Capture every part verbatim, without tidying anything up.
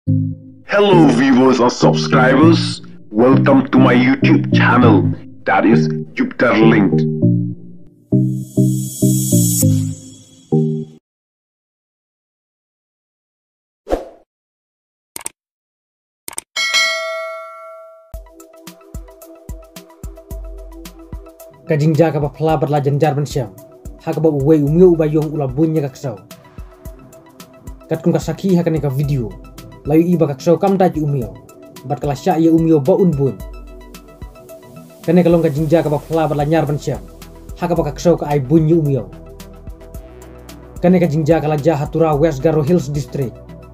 Hello viewers and subscribers, welcome to my YouTube channel, that is Lyngz. Ka jingjia ka ba phylla berla jynjar ban shem ha ka ba uwei umyo ubayong ula Buiñ ka Ksew kat kun ka sakhi ha ka ne ka video layu iba ka Ksew kam daj umyo bat kala sya ya umyo ba un Buiñ kane ka long ka jingjia ka ba phylla berla nyar ban shem ha ka ba ka Ksew ka ai Buiñ umyo kane ka jingjia kala ja hatura West Garo Hills district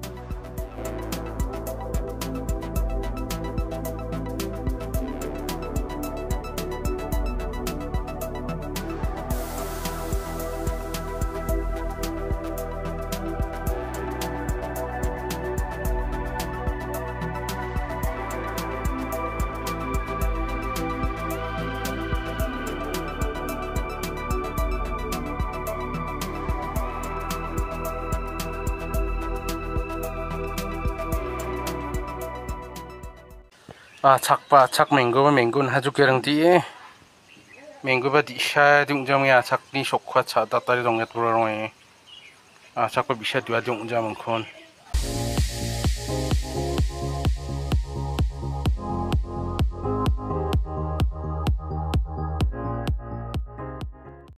Ah, chak pa chak mango ba mango na hajuk kerang ti eh mango ba di sha dung jam ya chak ni sok khwa cha ta ta rong ya tur rong eh ah chak pa bisha dua dung jam khon